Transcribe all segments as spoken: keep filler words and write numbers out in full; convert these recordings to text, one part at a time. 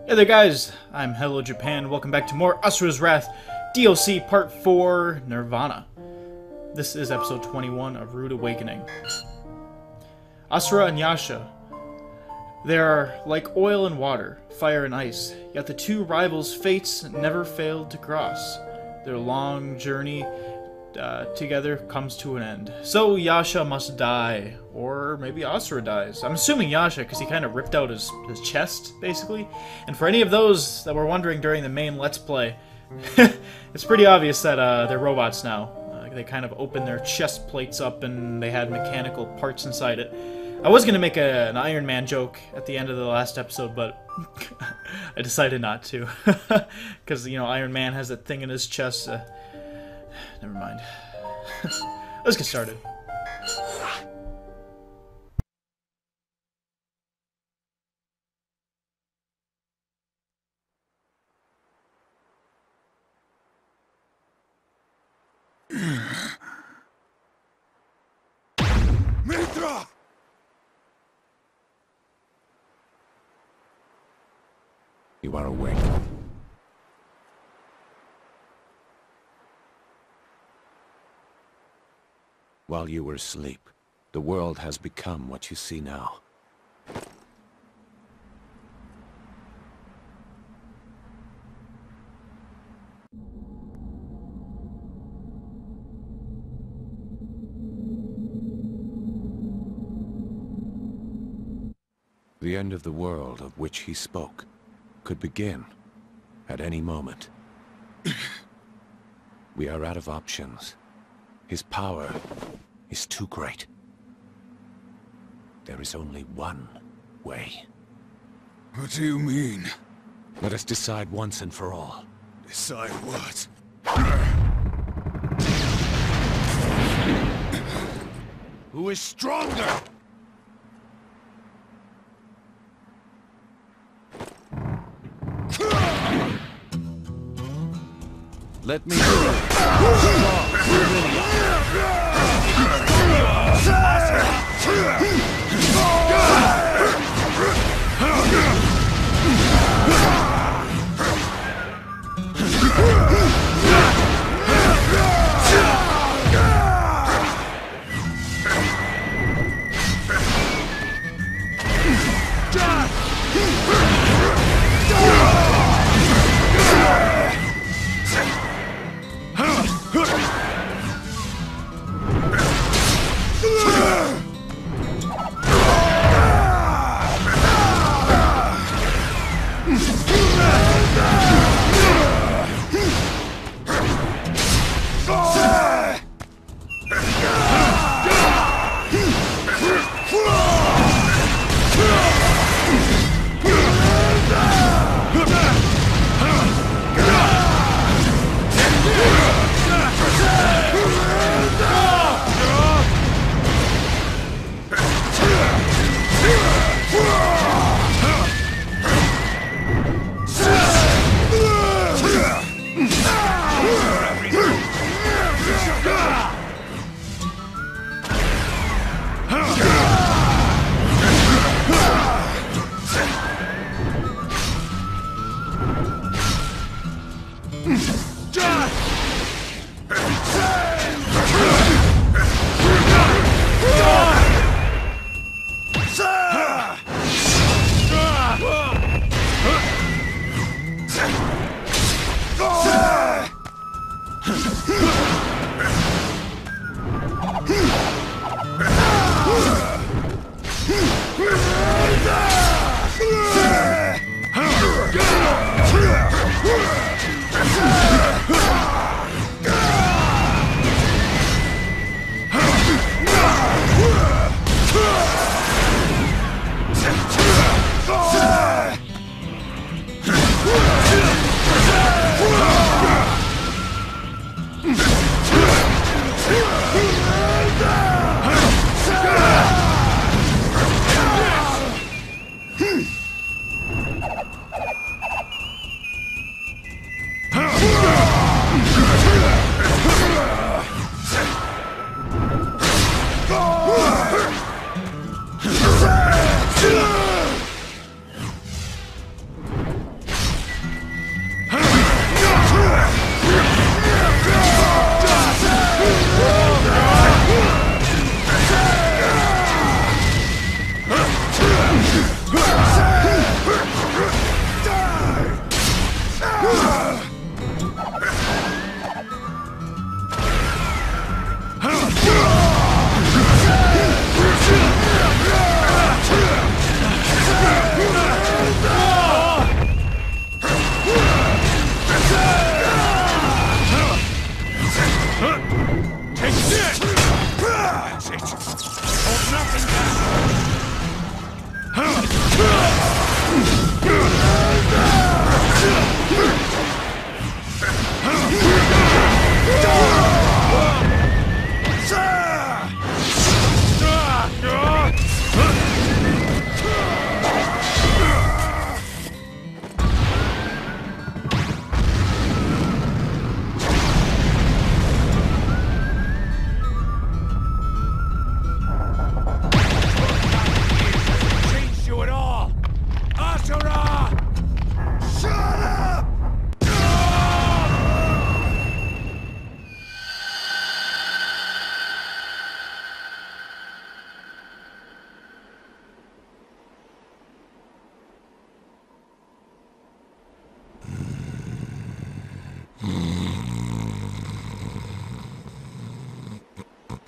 Hey there guys, I'm HelloJapan. Welcome back to more Asura's Wrath D L C Part four Nirvana. This is episode twenty-one of Rude Awakening. Asura and Yasha. They are like oil and water, fire and ice, yet the two rivals' fates never failed to cross. Their long journey uh, together comes to an end. So Yasha must die, or maybe Asura dies. I'm assuming Yasha, because he kind of ripped out his, his chest, basically. And for any of those that were wondering during the main Let's Play, it's pretty obvious that uh, they're robots now. Uh, they kind of opened their chest plates up and they had mechanical parts inside it. I was going to make a, an Iron Man joke at the end of the last episode, but I decided not to. Because, you know, Iron Man has that thing in his chest. Uh, never mind. Let's get started. Mitra! You are awake. While you were asleep, the world has become what you see now. The end of the world of which he spoke could begin at any moment. We are out of options. His power is too great. There is only one way. What do you mean? Let us decide once and for all. Decide what? Who is stronger? Let me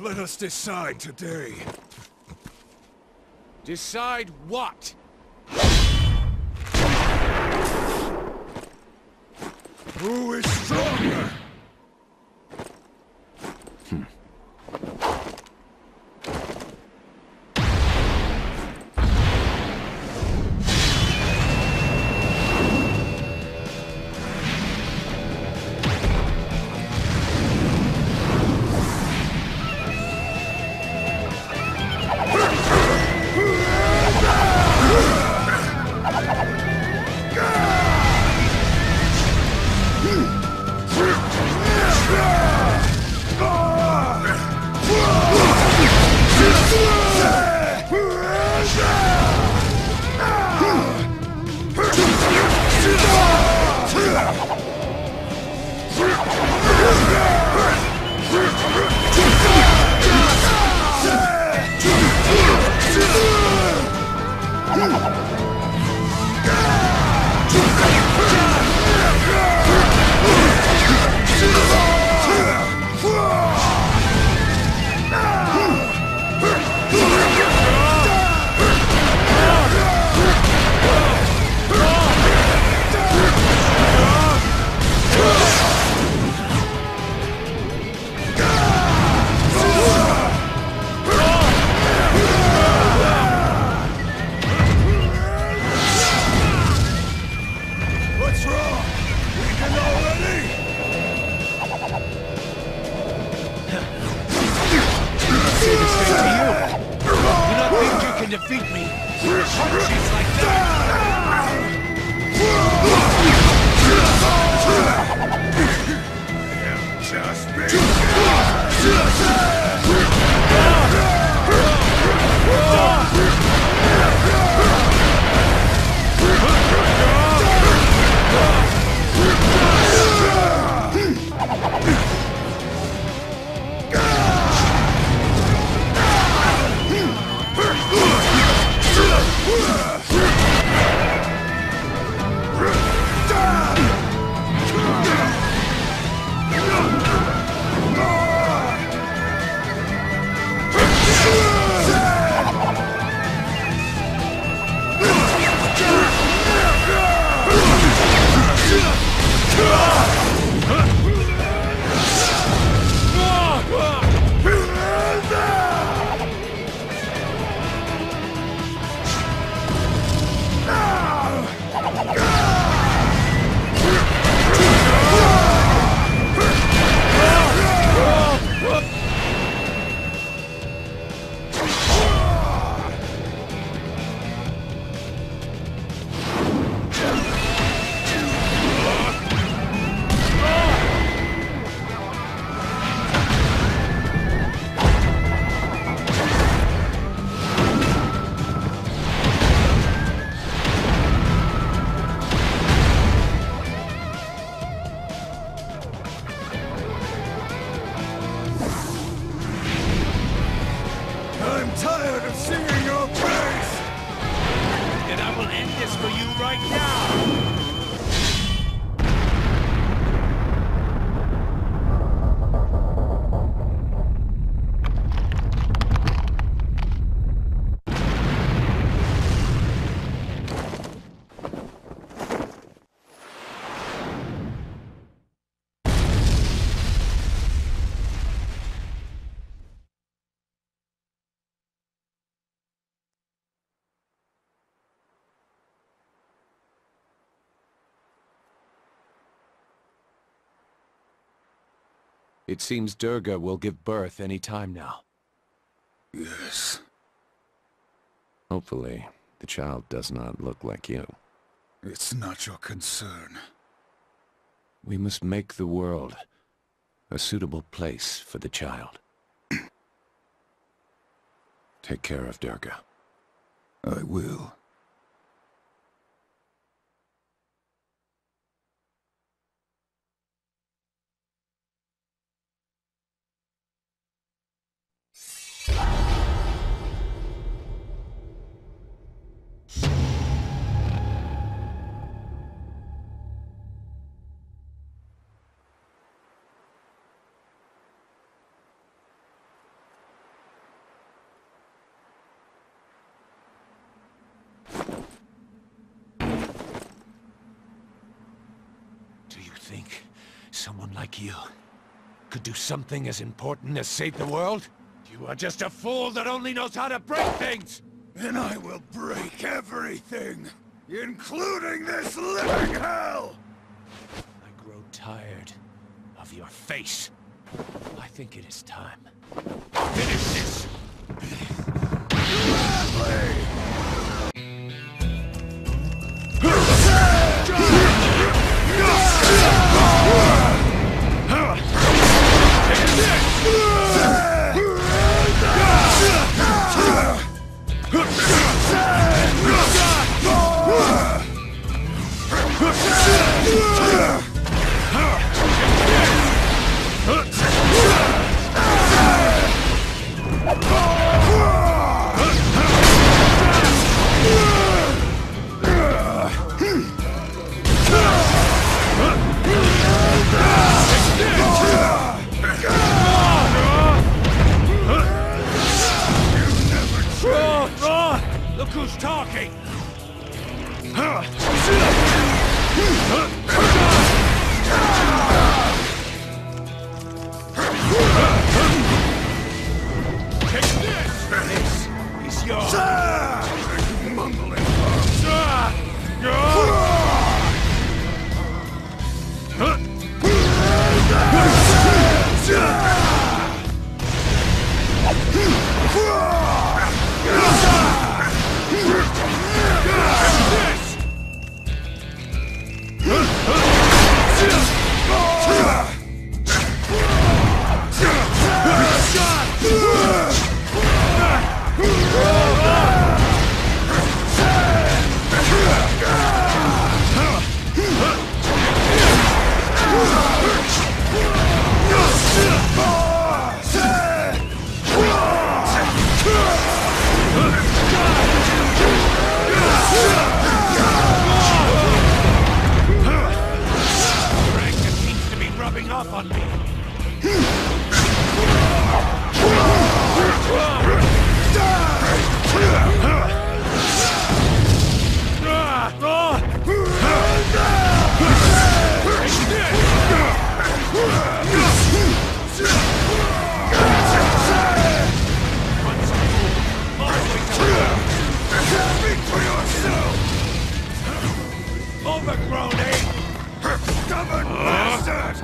Let us decide today. Decide what? Who is stronger? Defeat me. Punches like that. Just I'm tired of seeing your face! And I will end this for you right now! It seems Durga will give birth any time now. Yes. Hopefully, the child does not look like you. It's not your concern. We must make the world a suitable place for the child. Take care of Durga. I will. think someone like you could do something as important as save the world? You are just a fool that only knows how to break things! Then I will break everything, including this living hell! I grow tired of your face. I think it is time. Finish this! Gladly! Look who's talking! Take this! This is yours! Mumbling. Off on me. Speak for yourself! Overgrown, eh? Stubborn bastard!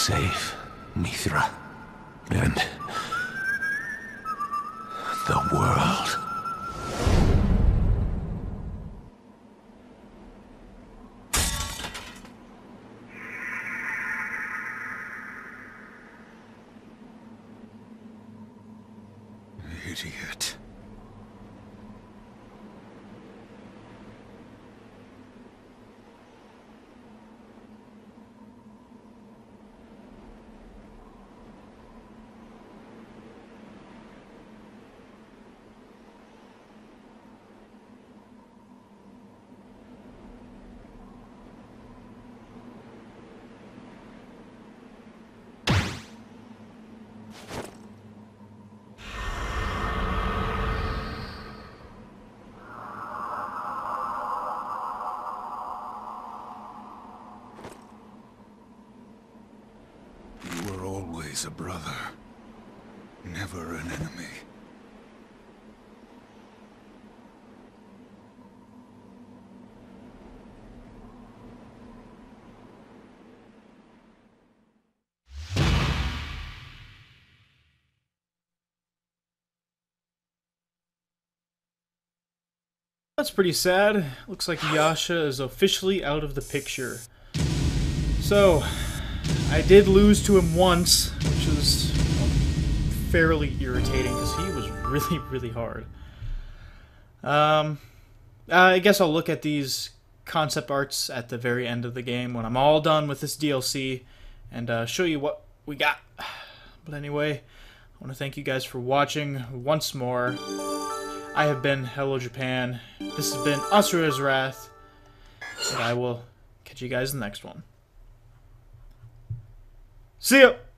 save Mithra and the world. Idiot. You were always a brother, never an enemy. That's pretty sad. Looks like Yasha is officially out of the picture. So, I did lose to him once, which is fairly irritating because he was really, really hard. Um, I guess I'll look at these concept arts at the very end of the game when I'm all done with this D L C and uh, show you what we got. But anyway, I want to thank you guys for watching once more. I have been HelloJapan. This has been Asura's Wrath, and I will catch you guys in the next one. See ya!